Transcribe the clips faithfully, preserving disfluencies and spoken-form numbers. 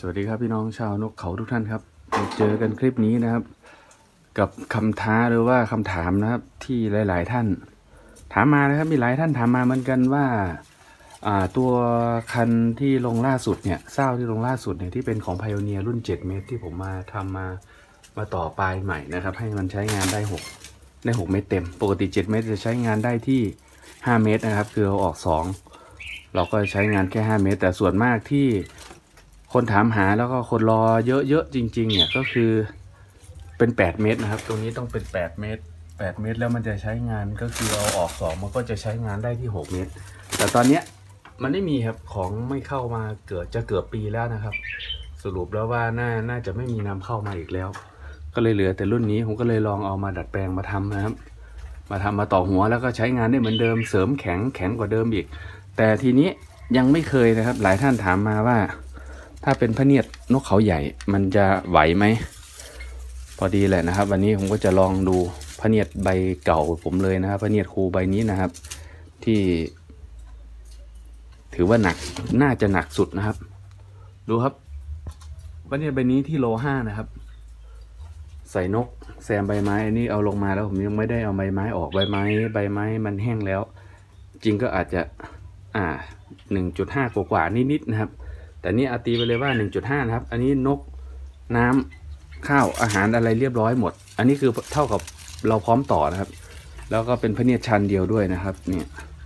สวัสดีครับพี่น้องชาวนกเขาทุกท่านครับเจอกันคลิปนี้นะครับกับคำท้าหรือว่าคำถามนะครับที่หลายๆท่านถามมานะครับมีหลายท่านถามมาเหมือนกันว่าอ่าตัวคันที่ลงล่าสุดเนี่ยเศร้าที่ลงล่าสุดเนี่ยที่เป็นของ Pioneer รุ่นเจ็ดเมตรที่ผมมาทำมามาต่อปลายใหม่นะครับให้มันใช้งานได้หกได้หกเมตรเต็มปกติเจ็ดเมตรจะใช้งานได้ที่ห้าเมตรนะครับคือเราออกสองเราก็ใช้งานแค่ห้าเมตรแต่ส่วนมากที่คนถามหาแล้วก็คนรอเยอะๆจริงๆเนี่ยก็คือเป็นแปดเมตรนะครับตรงนี้ต้องเป็นแปดเมตรแปดเมตรแล้วมันจะใช้งานก็คือเอาออกสองมันก็จะใช้งานได้ที่หกเมตรแต่ตอนเนี้ยมันไม่มีครับของไม่เข้ามาเกือบจะเกือบปีแล้วนะครับสรุปแล้วว่าน่าน่าจะไม่มีนำเข้ามาอีกแล้วก็เลยเหลือแต่รุ่นนี้ผมก็เลยลองเอามาดัดแปลงมาทำนะครับมาทำมาต่อหัวแล้วก็ใช้งานได้เหมือนเดิมเสริมแข็งแข็งกว่าเดิมอีกแต่ทีนี้ยังไม่เคยนะครับหลายท่านถามมาว่าถ้าเป็นพะเนียดนกเขาใหญ่มันจะไหวไหมพอดีแหละนะครับวันนี้ผมก็จะลองดูพะเนียดใบเก่าผมเลยนะครับพะเนียดคูใบนี้นะครับที่ถือว่าหนักน่าจะหนักสุดนะครับดูครับพะเนียดใบนี้ที่โลห้านะครับใส่นกแซมใบไม้อันนี้เอาลงมาแล้วผมยังไม่ได้เอาใบไม้ออกใบไม้ใบไม้มันแห้งแล้วจริงก็อาจจะอ่า หนึ่งจุดห้า กว่าๆนิดๆนะครับแต่นี่อาตีไปเลยว่า หนึ่งจุดห้า นะครับอันนี้นกน้ำข้าวอาหารอะไรเรียบร้อยหมดอันนี้คือเท่ากับเราพร้อมต่อนะครับแล้วก็เป็นพะเนียดชันเดียวด้วยนะครับเนี่ย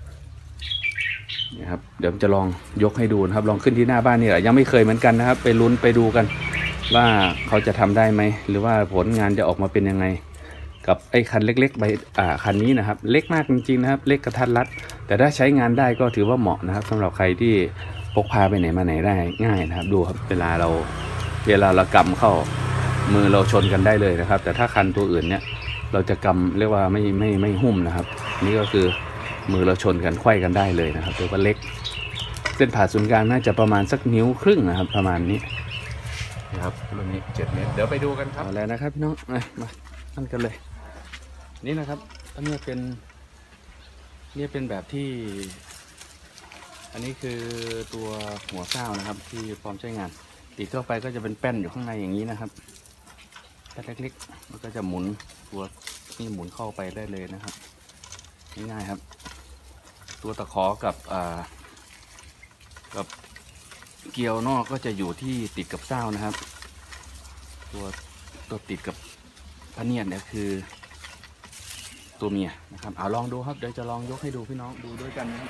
นี่ครับเดี๋ยวจะลองยกให้ดูนะครับลองขึ้นที่หน้าบ้านนี่แหละยังไม่เคยเหมือนกันนะครับไปลุ้นไปดูกันว่าเขาจะทำได้ไหมหรือว่าผลงานจะออกมาเป็นยังไงกับไอ้คันเล็กๆใบอ่าคันนี้นะครับเล็กมากจริงๆนะครับเล็กกระทัดรัดแต่ถ้าใช้งานได้ก็ถือว่าเหมาะนะครับสำหรับใครที่พกพาไปไหนมาไหนได้ง่ายนะครับดูครับเวลาเราเวลาเรากำเข้ามือเราชนกันได้เลยนะครับแต่ถ้าคันตัวอื่นเนี่ยเราจะกำเรียกว่าไม่ไม่ไม่หุ้มนะครับนี่ก็คือมือเราชนกันไขว้กันได้เลยนะครับตัวก็เล็กเส้นผ่าศูนย์กลางน่าจะประมาณสักนิ้วครึ่งนะครับประมาณนี้นะครับรุ่นนี้เจ็ดเมตรเดี๋ยวไปดูกันครับเอาแล้วนะครับพี่น้องมามานั่นกันเลยนี่นะครับอันนี้เป็นนี่เป็นแบบที่อันนี้คือตัวหัวเศร้านะครับที่พร้อมใช้งานติดเข้าไปก็จะเป็นแป้นอยู่ข้างในอย่างนี้นะครับแป้นเล็กๆแล้วก็จะหมุนตัวนี่หมุนเข้าไปได้เลยนะครับง่ายๆครับตัวตะขอกับอ่ากับเกลียวนอกก็จะอยู่ที่ติดกับเศร้านะครับตัวตัวติดกับพะเนียดเนี่ยคือตัวเมียนะครับเอาลองดูครับเดี๋ยวจะลองยกให้ดูพี่น้องดูด้วยกันนะครับ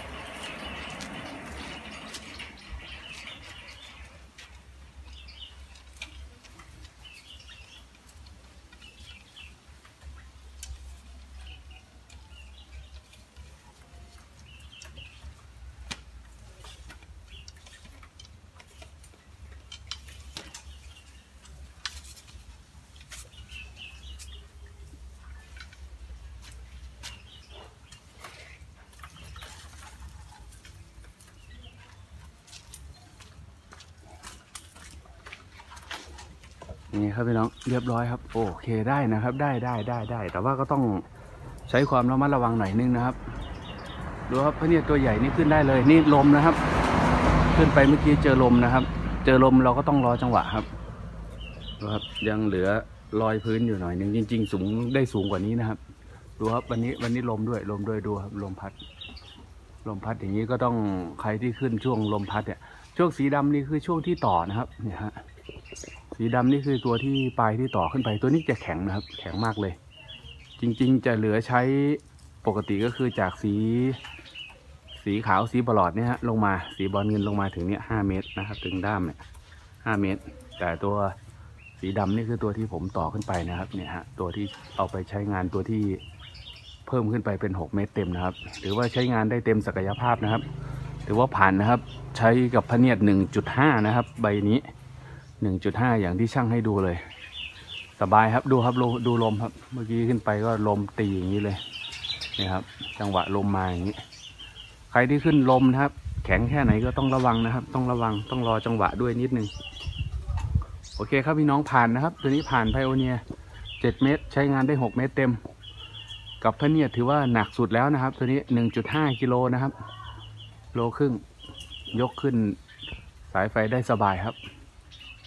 นี่ครับพี่น้องเรียบร้อยครับโอเคได้นะครับได้ได้ได้ได้แต่ว่าก็ต้องใช้ความระมัดระวังหน่อยนึงนะครับดูครับพะเนียดตัวใหญ่นี่ขึ้นได้เลยนี่ลมนะครับขึ้นไปเมื่อกี้เจอลมนะครับเจอลมเราก็ต้องรอจังหวะครับดูครับยังเหลือรอยพื้นอยู่หน่อยนึงจริงๆสูงได้สูงกว่านี้นะครับดูครับวันนี้วันนี้ลมด้วยลมด้วยดูครับลมพัดลมพัดอย่างนี้ก็ต้องใครที่ขึ้นช่วงลมพัดเนี่ยช่วงสีดำนี่คือช่วงที่ต่อนะครับเนี่ยฮะสีดำนี่คือตัวที่ปลายที่ต่อขึ้นไปตัวนี้จะแข็งนะครับแข็งมากเลยจริงๆจะเหลือใช้ปกติก็คือจากสีสีขาวสีบลอดเนี่ยฮะลงมาสีบอลเงินลงมาถึงเนี่ยห้าเมตรนะครับถึงด้ามเนี่ยห้าเมตรแต่ตัวสีดำนี่คือตัวที่ผมต่อขึ้นไปนะครับเนี่ยฮะตัวที่เอาไปใช้งานตัวที่เพิ่มขึ้นไปเป็นหกเมตรเต็มนะครับถือว่าใช้งานได้เต็มศักยภาพนะครับถือว่าผ่านนะครับใช้กับพะเนียด หนึ่งจุดห้า นะครับใบนี้หนึ่งจุดห้า อย่างที่ช่างให้ดูเลยสบายครับดูครับดูลมครับเมื่อกี้ขึ้นไปก็ลมตีอย่างนี้เลยนี่ครับจังหวะลมมาอย่างนี้ใครที่ขึ้นลมนะครับแข็งแค่ไหนก็ต้องระวังนะครับต้องระวังต้องรอจังหวะด้วยนิดนึงโอเคครับพี่น้องผ่านนะครับตัวนี้ผ่านไพโอเนียเจ็ดเมตรใช้งานได้หกเมตรเต็มกับพะเนียดถือว่าหนักสุดแล้วนะครับตัวนี้ หนึ่งจุดห้า กิโลนะครับโลครึ่งยกขึ้นสายไฟได้สบายครับ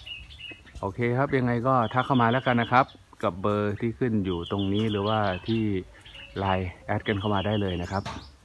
โอเคครับยังไงก็ทักเข้ามาแล้วกันนะครับกับเบอร์ที่ขึ้นอยู่ตรงนี้หรือว่าที่ไลน์แอดกันเข้ามาได้เลยนะครับ